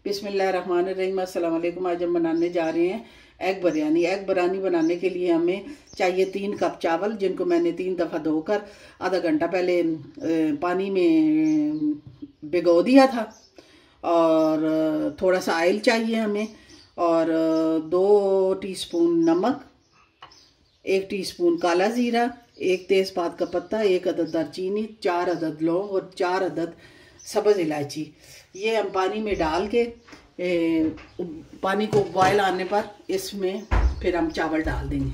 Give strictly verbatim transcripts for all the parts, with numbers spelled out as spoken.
बिस्मिल्लाहिर्रहमानिर्रहीम। अस्सलाम वालेकुम। आज हम बनाने जा रहे हैं एग बिरयानी। एग बिरयानी बनाने के लिए हमें चाहिए तीन कप चावल, जिनको मैंने तीन दफ़ा धोकर आधा घंटा पहले पानी में भिगो दिया था। और थोड़ा सा ऑयल चाहिए हमें, और दो टीस्पून नमक, एक टीस्पून काला ज़ीरा, एक तेज़पात का पत्ता, एक अदद दालचीनी, चार अदद लौंग और चार अदद सब्ज़ इलायची। ये हम पानी में डाल के ए, पानी को बॉयल आने पर इसमें फिर हम चावल डाल देंगे।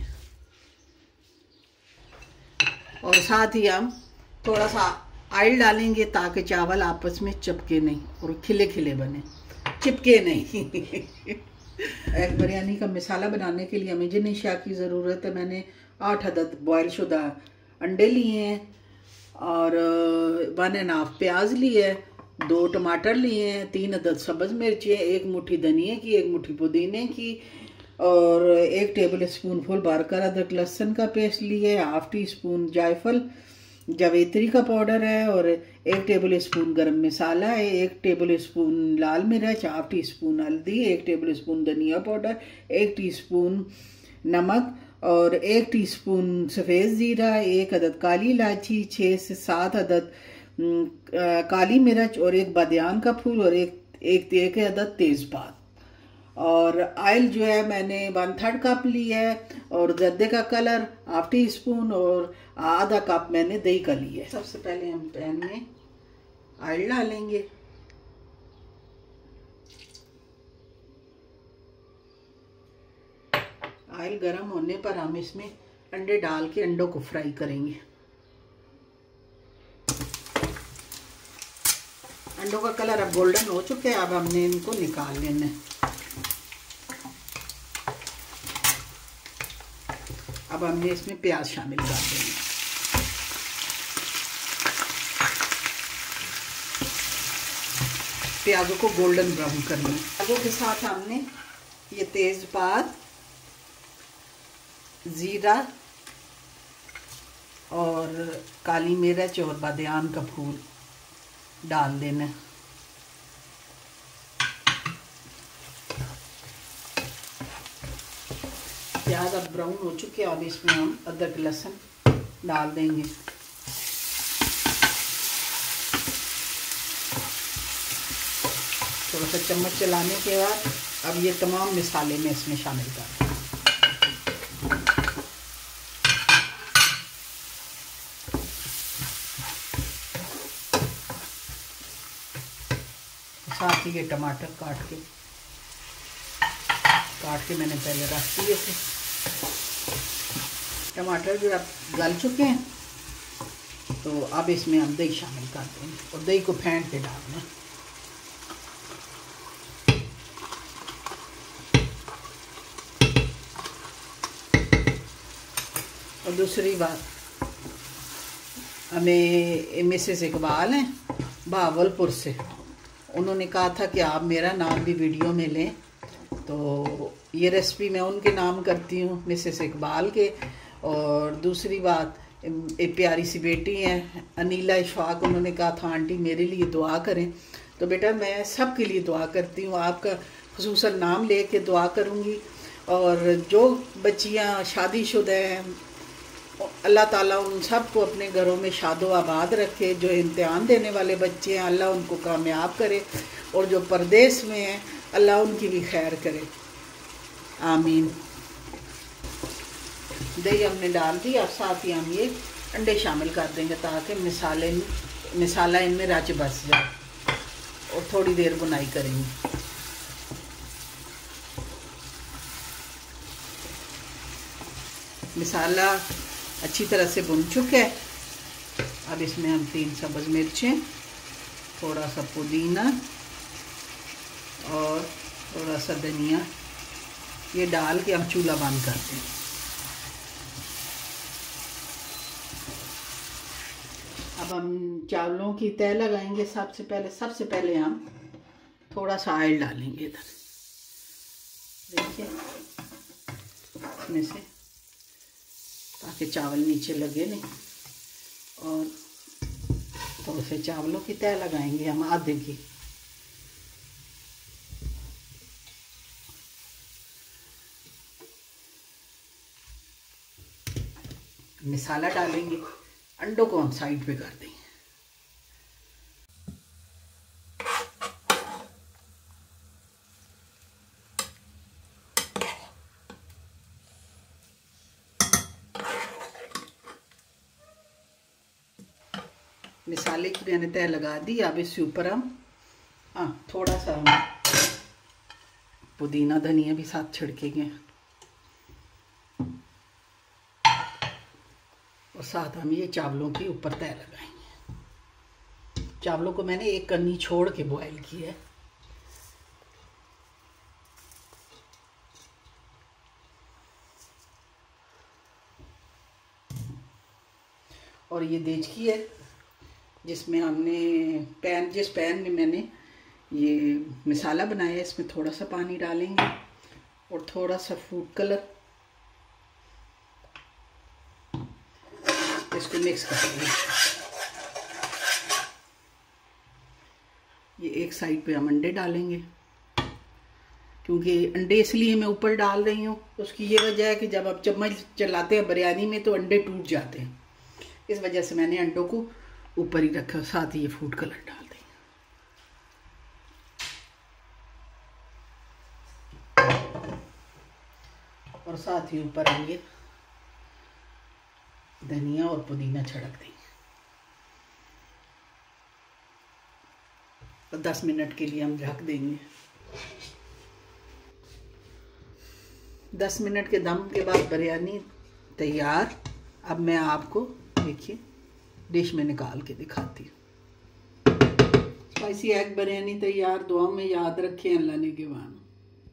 और साथ ही हम थोड़ा सा ऑयल डालेंगे ताकि चावल आपस में चिपके नहीं और खिले खिले बने, चिपके नहीं। एग बिरयानी का मसाला बनाने के लिए हमें जिन अशिया की ज़रूरत है, मैंने आठ अदद बॉयल शुदा अंडे लिए हैं, और वन एंड हाफ प्याज लिए है, दो टमाटर लिए हैं, तीन अदद सब्ज़ मिर्ची, एक मुट्ठी धनिए की, एक मुट्ठी पुदीने की, और एक टेबल स्पून फुल भरकर अदरक लहसुन का पेस्ट लिए है, हाफ टी स्पून जायफल जावित्री का पाउडर है, और एक टेबल स्पून गरम मसाला है, एक टेबल स्पून लाल मिर्च, हाफ टी स्पून हल्दी, एक टेबल स्पून धनिया पाउडर, एक टीस्पून नमक, और एक टीस्पून सफ़ेद ज़ीरा, एक अदद काली इलायची, छः से सात अदद काली मिर्च, और एक बादियान का फूल, और एक एक एक अदद तेज़पात। और ऑयल जो है मैंने वन थर्ड कप ली है, और जर्दे का कलर हाफ टी स्पून, और आधा कप मैंने दही का लिया है। सबसे पहले हम पैन में ऑयल डालेंगे। ऑयल गर्म होने पर हम इसमें अंडे डाल के अंडों को फ्राई करेंगे। अंडों का कलर अब गोल्डन हो चुके हैं, अब हमने इनको निकाल लेना है। अब हमने इसमें प्याज शामिल कर देंगे। प्याजों को गोल्डन ब्राउन करना है। प्याजों के साथ हमने ये तेज़पात, ज़ीरा और काली मिर्च और बादियान का फूल डाल देना है। प्याज अब ब्राउन हो चुके हैं, अब इसमें हम अदरक लहसुन डाल देंगे। थोड़ा सा चम्मच चलाने के बाद अब ये तमाम मसाले में इसमें शामिल कर दें। साथ ही ये टमाटर काट के काट के मैंने पहले रख दिए थे। टमाटर जो अब गल चुके हैं, तो अब इसमें हम दही शामिल कर देंगे, और दही को फेंट के डालना। और दूसरी बात, हमें मिसेस इकबाल हैं बहावलपुर से, उन्होंने कहा था कि आप मेरा नाम भी वीडियो में लें, तो ये रेसिपी मैं उनके नाम करती हूँ, मिसेस इकबाल के। और दूसरी बात, एक प्यारी सी बेटी है अनीला इशफाक, उन्होंने कहा था आंटी मेरे लिए दुआ करें। तो बेटा मैं सब के लिए दुआ करती हूँ, आपका खुसूसन नाम ले के दुआ करूँगी। और जो बच्चियाँ शादीशुदा हैं, अल्लाह ताला उन सब को अपने घरों में शादो आबाद रखे। जो इम्तिहान देने वाले बच्चे हैं, अल्लाह उनको कामयाब करे, और जो परदेश में हैं, अल्लाह उनकी भी खैर करे, आमीन। दही हमने डाल दी। अब साथ ही हम ये अंडे शामिल कर देंगे ताकि मसाले मसाला इनमें रच बस जाए, और थोड़ी देर बुनाई करेंगे। मसाला अच्छी तरह से भुन चुका है। अब इसमें हम तीन सब्ज़ मिर्चें, थोड़ा सा पुदीना और थोड़ा सा धनिया, ये डाल के हम चूल्हा बंद कर दें। अब हम चावलों की तह लगाएंगे। सबसे पहले सबसे पहले हम थोड़ा सा ऑयल डालेंगे इधर, देखिए इसमें से, ताकि चावल नीचे लगे नहीं। और थोड़े से चावलों की तह लगाएंगे हम आधे की। मसाला डालेंगे, अंडों को हम साइड पे कर देंगे। मसाले की मैंने तह लगा दी। अब इसके ऊपर हम हाँ थोड़ा सा हम पुदीना धनिया भी साथ छिड़केंगे और साथ हम ये चावलों के ऊपर तह लगाएंगे। चावलों को मैंने एक कन्नी छोड़ के बॉईल किया है। और ये देचकी है जिसमें हमने पैन जिस पैन में मैंने ये मसाला बनाया है, इसमें थोड़ा सा पानी डालेंगे और थोड़ा सा फूड कलर, इसको मिक्स करेंगे। ये एक साइड पे हम अंडे डालेंगे, क्योंकि अंडे इसलिए मैं ऊपर डाल रही हूँ, उसकी ये वजह है कि जब आप चम्मच चलाते हैं बिरयानी में तो अंडे टूट जाते हैं, इस वजह से मैंने अंडों को ऊपर ही रखा। साथ ही ये फूड कलर डाल देंगे। और साथ ही ऊपर हम ये धनिया और पुदीना छिड़क देंगे। और दस मिनट के लिए हम ढक देंगे। दस मिनट के दम के बाद बिरयानी तैयार। अब मैं आपको देखिए डिश में निकाल के दिखाती हूँ। स्पाइसी एग बिरयानी तैयार। दुआ में याद रखें। अल्लाह ने के बाद।